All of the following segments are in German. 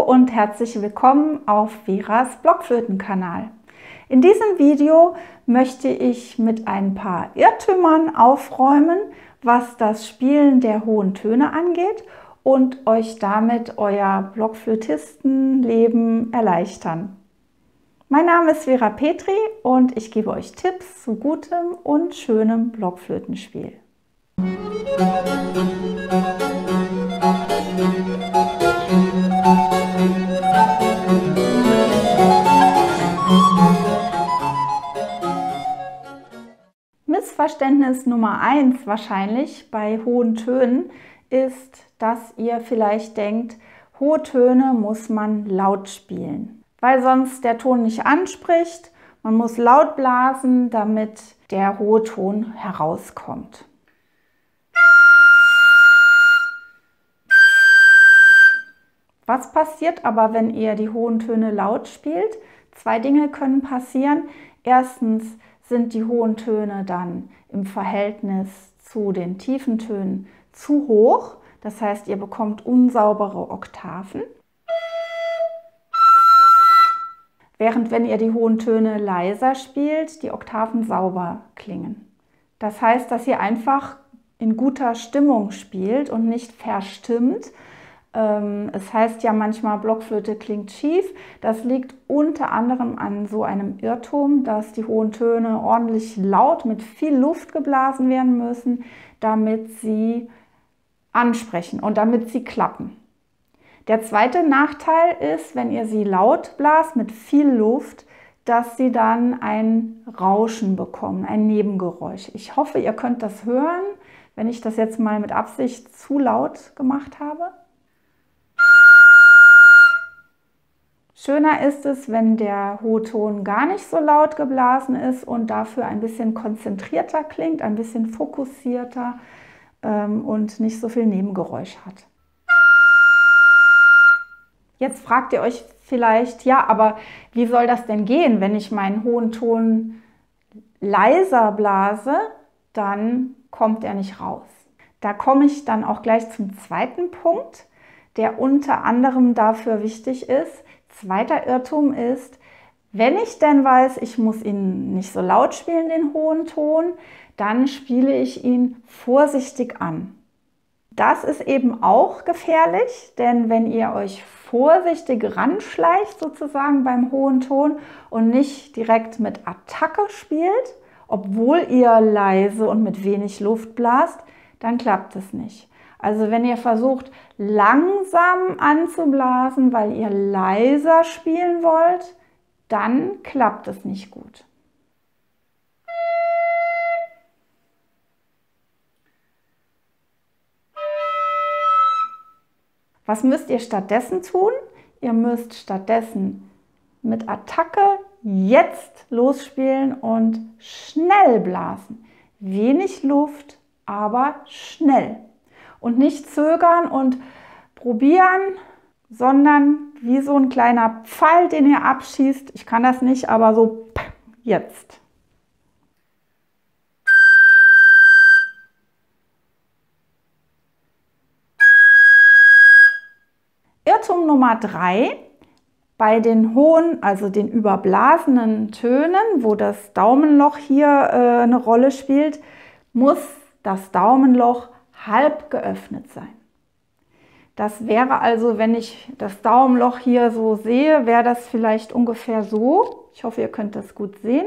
und herzlich willkommen auf Veras Blockflötenkanal. In diesem Video möchte ich mit ein paar Irrtümern aufräumen, was das Spielen der hohen Töne angeht und euch damit euer Blockflötistenleben erleichtern. Mein Name ist Vera Petri und ich gebe euch Tipps zu gutem und schönem Blockflötenspiel. Missverständnis Nummer 1 wahrscheinlich bei hohen Tönen ist, dass ihr vielleicht denkt, hohe Töne muss man laut spielen, weil sonst der Ton nicht anspricht. Man muss laut blasen, damit der hohe Ton herauskommt. Was passiert aber, wenn ihr die hohen Töne laut spielt? Zwei Dinge können passieren. Erstens sind die hohen Töne dann im Verhältnis zu den tiefen Tönen zu hoch. Das heißt, ihr bekommt unsaubere Oktaven. Während wenn ihr die hohen Töne leiser spielt, die Oktaven sauber klingen. Das heißt, dass ihr einfach in guter Stimmung spielt und nicht verstimmt. Es heißt ja manchmal, Blockflöte klingt schief. Das liegt unter anderem an so einem Irrtum, dass die hohen Töne ordentlich laut mit viel Luft geblasen werden müssen, damit sie ansprechen und damit sie klappen. Der zweite Nachteil ist, wenn ihr sie laut blast mit viel Luft, dass sie dann ein Rauschen bekommen, ein Nebengeräusch. Ich hoffe, ihr könnt das hören, wenn ich das jetzt mal mit Absicht zu laut gemacht habe. Schöner ist es, wenn der hohe Ton gar nicht so laut geblasen ist und dafür ein bisschen konzentrierter klingt, ein bisschen fokussierter und nicht so viel Nebengeräusch hat. Jetzt fragt ihr euch vielleicht, ja, aber wie soll das denn gehen, wenn ich meinen hohen Ton leiser blase, dann kommt er nicht raus. Da komme ich dann auch gleich zum zweiten Punkt, der unter anderem dafür wichtig ist. Zweiter Irrtum ist, wenn ich denn weiß, ich muss ihn nicht so laut spielen, den hohen Ton, dann spiele ich ihn vorsichtig an. Das ist eben auch gefährlich, denn wenn ihr euch vorsichtig ranschleicht sozusagen beim hohen Ton und nicht direkt mit Attacke spielt, obwohl ihr leise und mit wenig Luft blast, dann klappt es nicht. Also wenn ihr versucht, langsam anzublasen, weil ihr leiser spielen wollt, dann klappt es nicht gut. Was müsst ihr stattdessen tun? Ihr müsst stattdessen mit Attacke jetzt losspielen und schnell blasen. Wenig Luft, aber schnell. Und nicht zögern und probieren, sondern wie so ein kleiner Pfeil, den ihr abschießt. Ich kann das nicht, aber so jetzt. Irrtum Nummer 3. Bei den hohen, also den überblasenen Tönen, wo das Daumenloch hier eine Rolle spielt, muss das Daumenloch halb geöffnet sein. Das wäre also, wenn ich das Daumenloch hier so sehe, wäre das vielleicht ungefähr so. Ich hoffe, ihr könnt das gut sehen.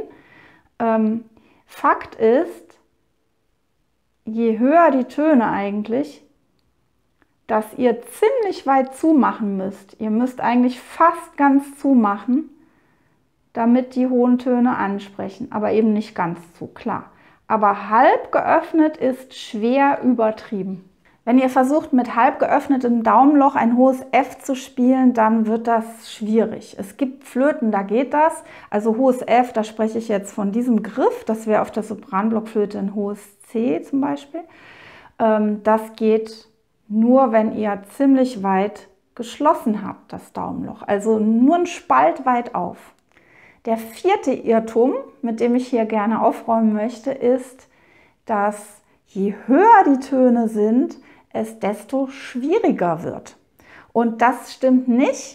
Fakt ist, je höher die Töne eigentlich, dass ihr ziemlich weit zumachen müsst. Ihr müsst eigentlich fast ganz zumachen, damit die hohen Töne ansprechen, aber eben nicht ganz zu, klar. Aber halb geöffnet ist schwer übertrieben. Wenn ihr versucht, mit halb geöffnetem Daumenloch ein hohes F zu spielen, dann wird das schwierig. Es gibt Flöten, da geht das. Also hohes F, da spreche ich jetzt von diesem Griff. Das wäre auf der Sopranblockflöte ein hohes C zum Beispiel. Das geht nur, wenn ihr ziemlich weit geschlossen habt, das Daumenloch. Also nur ein Spalt weit auf. Der vierte Irrtum, mit dem ich hier gerne aufräumen möchte, ist, dass je höher die Töne sind, es desto schwieriger wird. Und das stimmt nicht.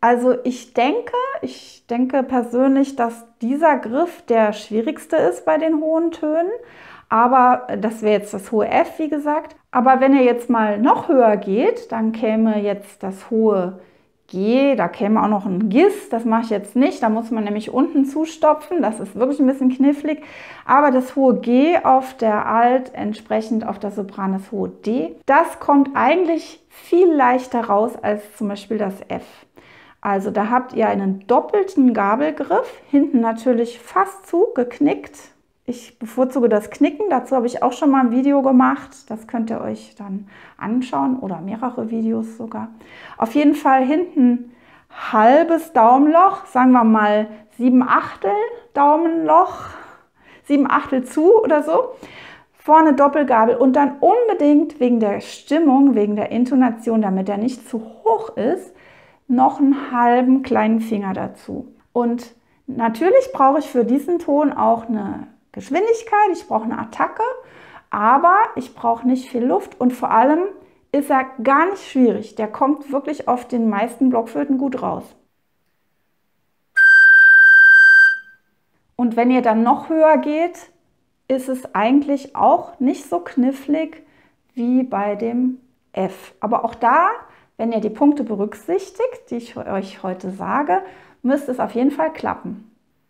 Also ich denke persönlich, dass dieser Griff der schwierigste ist bei den hohen Tönen. Aber das wäre jetzt das hohe F, wie gesagt. Aber wenn ihr jetzt mal noch höher geht, dann käme jetzt das hohe G, da käme auch noch ein Gis, das mache ich jetzt nicht, da muss man nämlich unten zustopfen, das ist wirklich ein bisschen knifflig. Aber das hohe G auf der Alt, entsprechend auf der Sopran das hohe D, das kommt eigentlich viel leichter raus als zum Beispiel das F. Also da habt ihr einen doppelten Gabelgriff, hinten natürlich fast zugeknickt. Ich bevorzuge das Knicken, dazu habe ich auch schon mal ein Video gemacht. Das könnt ihr euch dann anschauen oder mehrere Videos sogar. Auf jeden Fall hinten halbes Daumenloch, sagen wir mal 7/8 Daumenloch, 7/8 zu oder so. Vorne Doppelgabel und dann unbedingt wegen der Stimmung, wegen der Intonation, damit er nicht zu hoch ist, noch einen halben kleinen Finger dazu. Und natürlich brauche ich für diesen Ton auch eine Geschwindigkeit, ich brauche eine Attacke, aber ich brauche nicht viel Luft und vor allem ist er gar nicht schwierig. Der kommt wirklich auf den meisten Blockflöten gut raus. Und wenn ihr dann noch höher geht, ist es eigentlich auch nicht so knifflig wie bei dem F. Aber auch da, wenn ihr die Punkte berücksichtigt, die ich euch heute sage, müsste es auf jeden Fall klappen.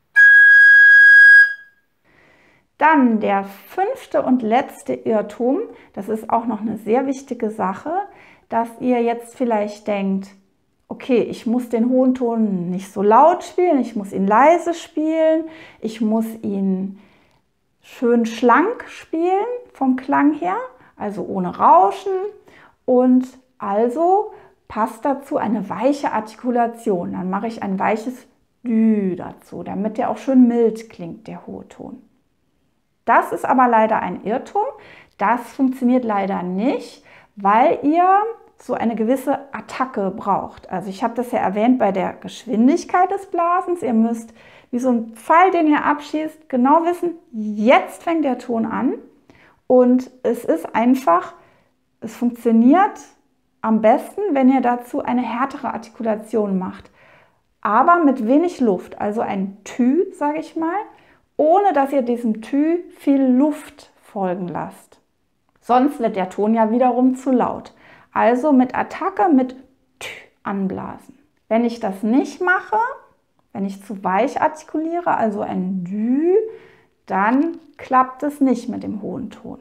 Dann der 5. und letzte Irrtum, das ist auch noch eine sehr wichtige Sache, dass ihr jetzt vielleicht denkt, okay, ich muss den hohen Ton nicht so laut spielen, ich muss ihn leise spielen, ich muss ihn schön schlank spielen vom Klang her, also ohne Rauschen und also passt dazu eine weiche Artikulation. Dann mache ich ein weiches Dü dazu, damit der auch schön mild klingt, der hohe Ton. Das ist aber leider ein Irrtum. Das funktioniert leider nicht, weil ihr so eine gewisse Attacke braucht. Also ich habe das ja erwähnt bei der Geschwindigkeit des Blasens. Ihr müsst wie so ein Pfeil, den ihr abschießt, genau wissen, jetzt fängt der Ton an. Und es ist einfach, es funktioniert am besten, wenn ihr dazu eine härtere Artikulation macht. Aber mit wenig Luft, also ein Tü, sage ich mal, ohne dass ihr diesem Tü viel Luft folgen lasst. Sonst wird der Ton ja wiederum zu laut. Also mit Attacke, mit Tü anblasen. Wenn ich das nicht mache, wenn ich zu weich artikuliere, also ein Dü, dann klappt es nicht mit dem hohen Ton.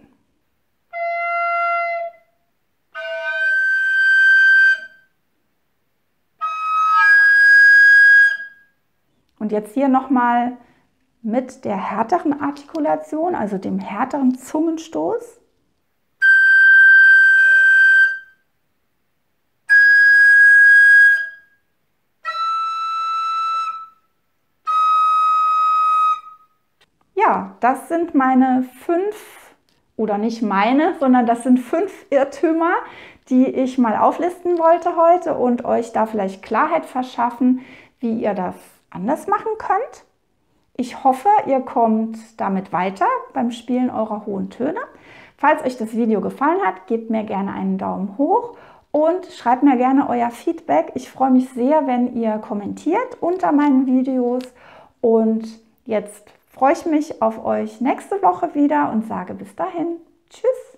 Und jetzt hier nochmal mit der härteren Artikulation, also dem härteren Zungenstoß. Ja, das sind meine 5, oder nicht meine, sondern das sind 5 Irrtümer, die ich mal auflisten wollte heute und euch da vielleicht Klarheit verschaffen, wie ihr das anders machen könnt. Ich hoffe, ihr kommt damit weiter beim Spielen eurer hohen Töne. Falls euch das Video gefallen hat, gebt mir gerne einen Daumen hoch und schreibt mir gerne euer Feedback. Ich freue mich sehr, wenn ihr kommentiert unter meinen Videos. Und jetzt freue ich mich auf euch nächste Woche wieder und sage bis dahin. Tschüss!